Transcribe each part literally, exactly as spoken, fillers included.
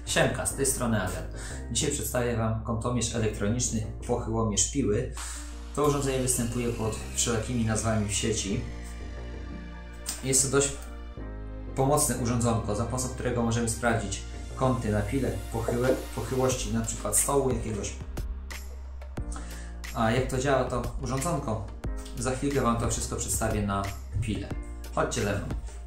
Siemka, z tej strony Adrian. Dzisiaj przedstawię Wam kątomierz elektroniczny pochyłomierz piły. To urządzenie występuje pod wszelakimi nazwami w sieci. Jest to dość pomocne urządzonko, za pomocą którego możemy sprawdzić kąty na pile, pochyłe, pochyłości np. stołu jakiegoś. A jak to działa to urządzonko? Za chwilkę Wam to wszystko przedstawię na pile. Chodźcie ze mną.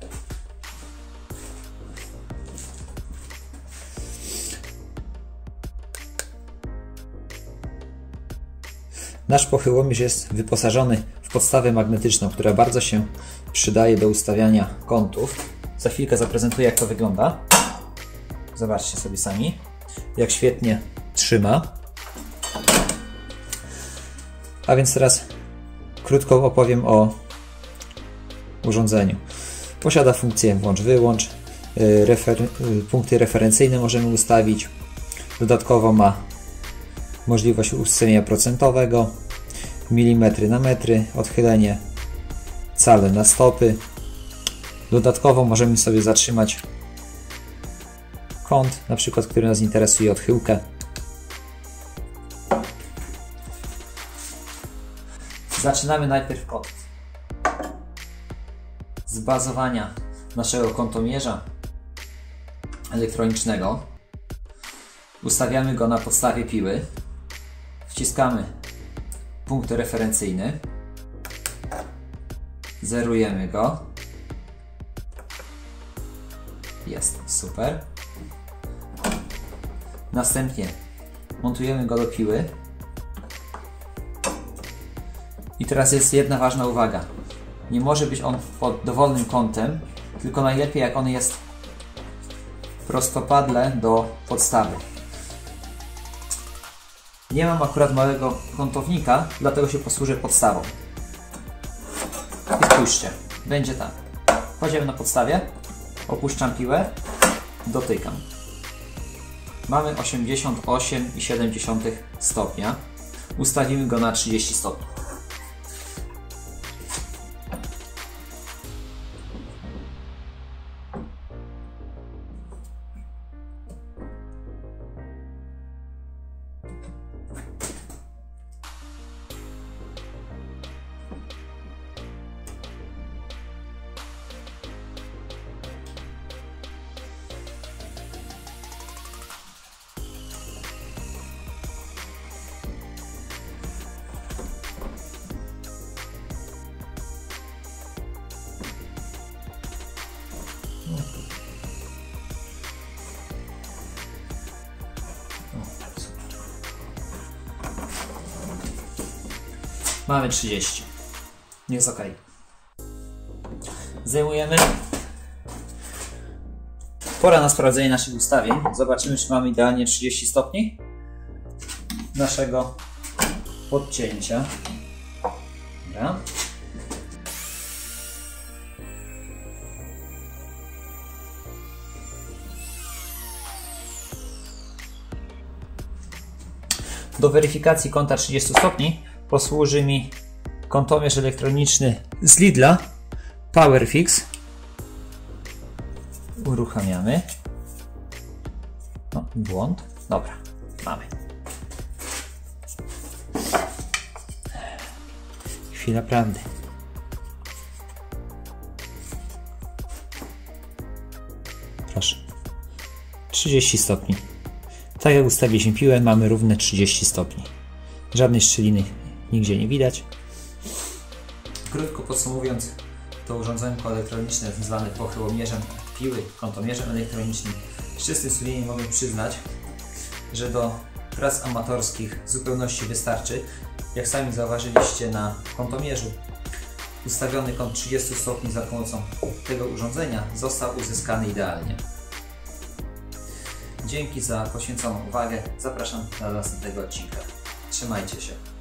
Nasz pochyłomierz jest wyposażony w podstawę magnetyczną, która bardzo się przydaje do ustawiania kątów. Za chwilkę zaprezentuję, jak to wygląda. Zobaczcie sobie sami, jak świetnie trzyma. A więc teraz krótko opowiem o urządzeniu. Posiada funkcję włącz-wyłącz, refer punkty referencyjne możemy ustawić. Dodatkowo ma możliwość ustawienia procentowego, milimetry na metry, odchylenie, cale na stopy. Dodatkowo możemy sobie zatrzymać kąt, na przykład, który nas interesuje, odchyłkę. Zaczynamy najpierw od zbazowania naszego kątomierza elektronicznego. Ustawiamy go na podstawie piły. Wciskamy punkt referencyjny. Zerujemy go. Jest, super. Następnie montujemy go do piły. I teraz jest jedna ważna uwaga. Nie może być on pod dowolnym kątem, tylko najlepiej jak on jest prostopadle do podstawy. Nie mam akurat małego kątownika, dlatego się posłużę podstawą. I spójrzcie, będzie tak. Kładziemy na podstawie, opuszczam piłę, dotykam. Mamy osiemdziesiąt osiem i siedem dziesiątych stopnia. Ustawimy go na trzydzieści stopni. Mamy trzydzieści. Jest ok. Zdejmujemy. Pora na sprawdzenie naszych ustawień. Zobaczymy, czy mamy idealnie trzydzieści stopni naszego podcięcia. Dobra. Do weryfikacji kąta trzydziestu stopni posłuży mi kątomierz elektroniczny z Lidla PowerFix. Uruchamiamy. No, błąd. Dobra, mamy. Chwila prawdy. Proszę. trzydzieści stopni. Tak jak ustawiliśmy piłę, mamy równe trzydzieści stopni. Żadnej szczeliny nigdzie nie widać. Krótko podsumowując, to urządzonko elektroniczne zwane pochyłomierzem piły, kątomierzem elektronicznym, z czystym sumieniem mogę przyznać, że do prac amatorskich w zupełności wystarczy. Jak sami zauważyliście, na kątomierzu ustawiony kąt trzydziestu stopni za pomocą tego urządzenia został uzyskany idealnie. Dzięki za poświęconą uwagę. Zapraszam do następnego odcinka. Trzymajcie się.